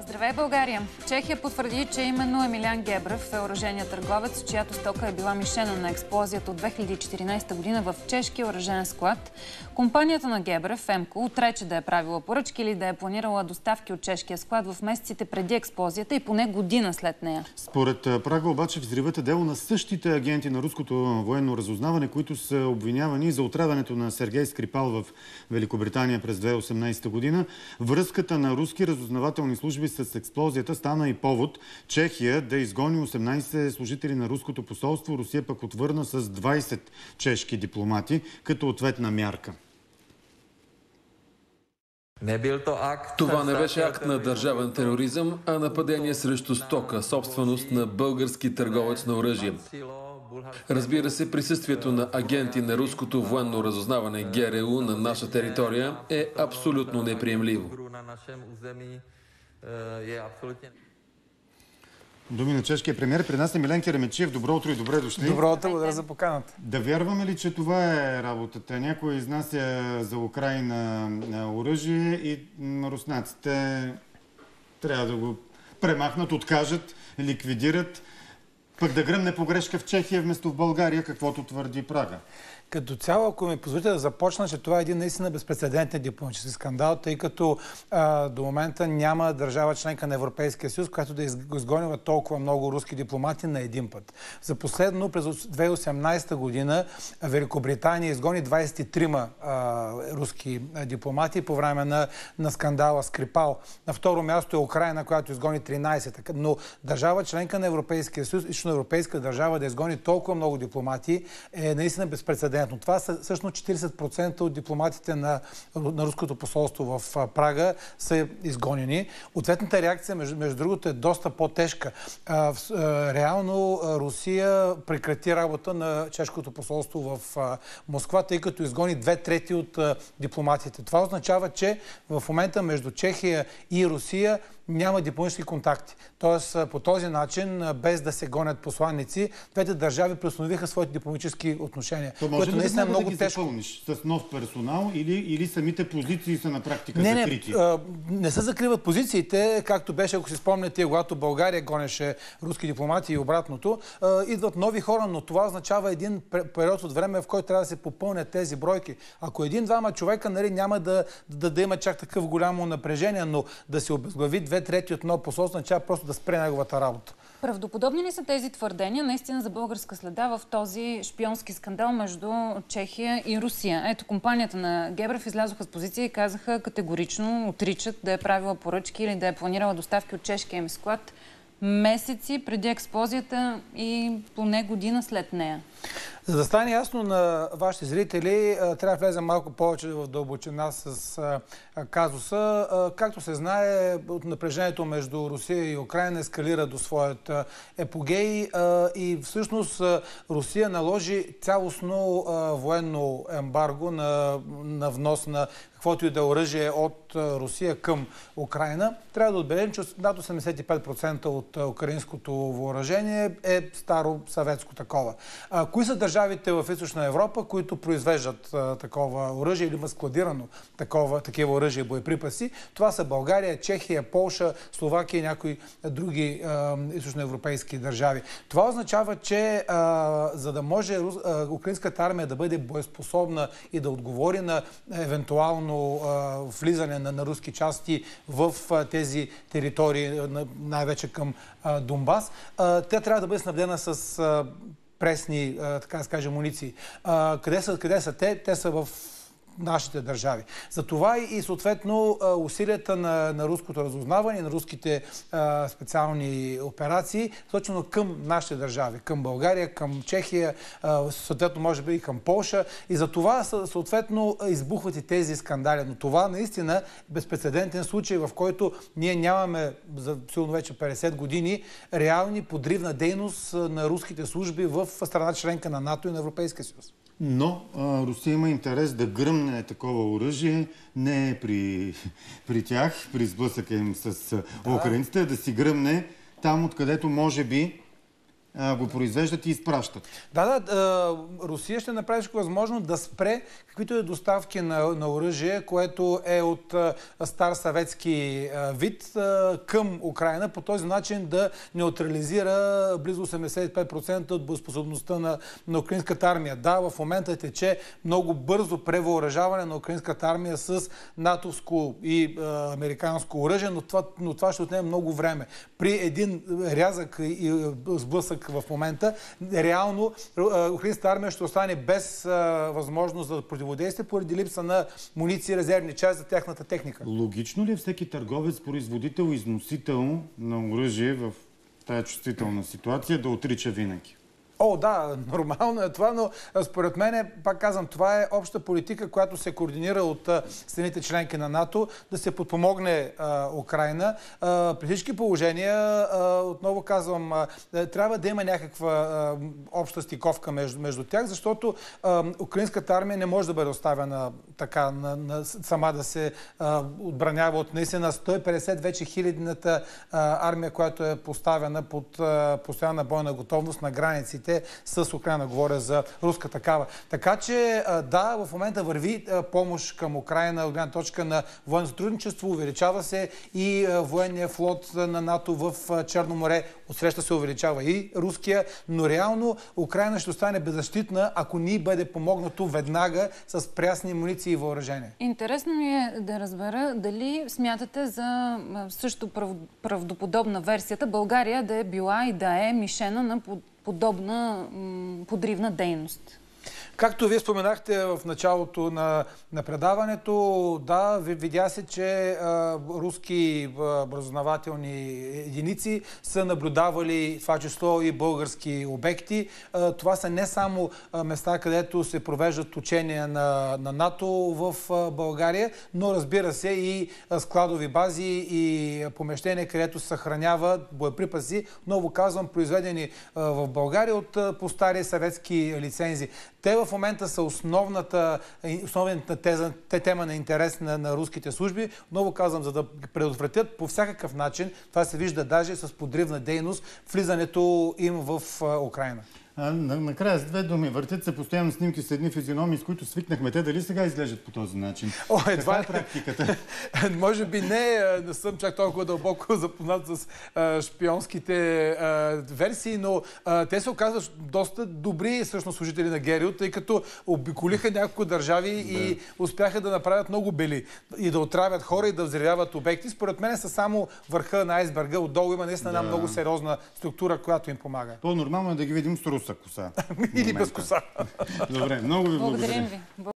Здравей, България! Чехия потвърди, че именно Емилиан Гебрев е оръжейният търговец, чиято стока е била мишена на експлозията от 2014 година в чешкия оръжеен склад. Компанията на Гебрев, МКО, отрече да е правила поръчки или да е планирала доставки от чешкия склад в месеците преди експлозията и поне година след нея. Според Прага обаче взривът е дело на същите агенти на руското военно разузнаване, които са обвинявани за отравянето на Сергей Скрипал в Великобритания през 2018 година. Връзката на руски разузнавателни служби с експлозията стана и повод Чехия да изгони 18 служители на руското посолство. Русия пък отвърна с 20 чешки дипломати като ответна мярка. Това не беше акт на държавен тероризъм, а нападение срещу стока, собственост на български търговец на оръжие. Разбира се, присъствието на агенти на руското военно разузнаване ГРУ на наша територия е абсолютно неприемливо. Думи на чешкия премиер. При нас е Милен Керемечиев. Добро утро и добре дошли. Добро утро, благодаря за поканата. Да вярваме ли, че това е работата? Някой изнася за Украйна оръжие и руснаците трябва да го премахнат, откажат, ликвидират, пък да гръмне погрешка в Чехия вместо в България, каквото твърди Прага. Като цяло, ако ми позволите да започна, че това е един наистина безпрецедентен дипломатически скандал, тъй като до момента няма държава членка на Европейския съюз, която да изгонила толкова много руски дипломати на един път. За последно, през 2018 година, Великобритания изгони 23 руски дипломати по време на скандала Скрипал. На второ място е Украйна, която изгони 13. Но държава членка на Европейския съюз, източноевропейска държава, да изгони толкова много дипломати е наистина безпрецедентно. Това са всъщност 40% от дипломатите на руското посолство в Прага са изгонени. Ответната реакция, между другото, е доста по-тежка. Реално Русия прекрати работа на чешкото посолство в Москва, тъй като изгони 2/3 от дипломатите. Това означава, че в момента между Чехия и Русия няма дипломатически контакти. Тоест, по този начин, без да се гонят посланници, двете държави преустановиха своите дипломатически отношения. То може ли да много тежко запълниш с нов персонал или самите позиции са на практика закрити? Не се закриват позициите, както беше, ако си спомняте, когато България гонеше руски дипломати и обратното. Идват нови хора, но това означава един период от време, в който трябва да се попълнят тези бройки. Ако един-двама човека няма да има чак такъв голямо напрежение, но да се обезглави 2/3 от едно посолство, означава просто да спре неговата работа. Правдоподобни ли са тези твърдения наистина за българска следа в този шпионски скандал между Чехия и Русия? Ето, компанията на Гебрев излязоха с позиция и казаха категорично, отричат да е правила поръчки или да е планирала доставки от чешкия им склад месеци преди експлозията и поне година след нея. За да стане ясно на вашите зрители, трябва да влезем малко повече в дълбочина с казуса. Както се знае, от напрежението между Русия и Украйна ескалира до своят епогей и всъщност Русия наложи цялостно военно ембарго на внос на каквото и да е оръжие от Русия към Украйна. Трябва да отбележим, че над 85% от украинското въоръжение е старо съветско такова. Кои са държавите в Източна Европа, които произвеждат такова оръжие или има складирано такива оръжия и боеприпаси? Това са България, Чехия, Полша, Словакия и някои други източноевропейски държави. Това означава, че за да може украинската армия да бъде боеспособна и да отговори на евентуално влизане на руски части в тези територии, най-вече към Донбас, тя трябва да бъде снабдена с пресни, така да се каже, муниции. Къде са те? Те са в нашите държави. Затова и съответно усилията на руското разузнаване, на руските специални операции, точно към нашите държави, към България, към Чехия, съответно може би и към Полша. И за това съответно избухват и тези скандали. Но това наистина е безпрецедентен случай, в който ние нямаме за силно вече 50 години реални подривна дейност на руските служби в страна членка на НАТО и на Европейския съюз. Но Русия има интерес да гръмне такова оръжие не при тях, при сблъсъка им с украинците, да си гръмне там, откъдето може би го произвеждат и изпращат. Русия ще направи всичко възможно да спре каквито е доставки на оръжие, което е от стар съветски вид към Украина. По този начин да неутрализира близо 85% от боеспособността на украинската армия. Да, в момента тече много бързо превъоръжаване на украинската армия с натовско и американско оръжие, но това ще отнеме много време. При един рязък и сблъсък в момента, реално украинската армия ще остане без възможност за противодействие поради липса на муниции и резервни части за тяхната техника. Логично ли е всеки търговец, производител, износител на оръжие в тая чувствителна ситуация да отрича винаги? Да, нормално е това, но според мен, пак казвам, това е обща политика, която се координира от страните членки на НАТО, да се подпомогне Украйна. При всички положения, отново казвам, трябва да има някаква обща стиковка между тях, защото украинската армия не може да бъде оставена така сама да се отбранява от наистина 150 вече хилядната армия, която е поставена под постоянна бойна готовност на границите с Украйна, говоря за руска такава. Така че да, в момента върви помощ към Украйна от гледна точка на военно сътрудничество, увеличава се и военния флот на НАТО в Черно море, отсреща се увеличава и руския, но реално Украйна ще остане беззащитна, ако ни бъде помогнато веднага с прясни муниции и въоръжение. Интересно ми е да разбера дали смятате за също правдоподобна версията България да е била и да е мишена на подобна подривна дейност. Както вие споменахте в началото на предаването, да, видя се, че руски разузнавателни единици са наблюдавали това число и български обекти. Това са не само места, където се провеждат учения на НАТО в България, но разбира се и складови бази и помещения, където се съхраняват боеприпаси, ново казвам, произведени в България от по-стари съветски лицензи. Те в момента са основната тема на интерес на руските служби. Отново казвам, за да предотвратят по всякакъв начин, това се вижда даже с подривна дейност, влизането им в Украйна. Накрая с две думи. Въртят се постоянно снимки с едни физиономии, с които свикнахме. Те дали сега изглеждат по този начин? Каква е практиката? Може би не съм чак толкова дълбоко запознат с шпионските версии, но те се оказват доста добри всъщност служители на ГРУ, тъй като обиколиха няколко държави и успяха да направят много бели и да отравят хора и да взривяват обекти. Според мен са само върха на айсберга. Отдолу има наистина една много сериозна структура, която им помага. По-нормално е да ги видим с руса коса. Или без коса. Добре, много ви благодаря. Благодарим ви.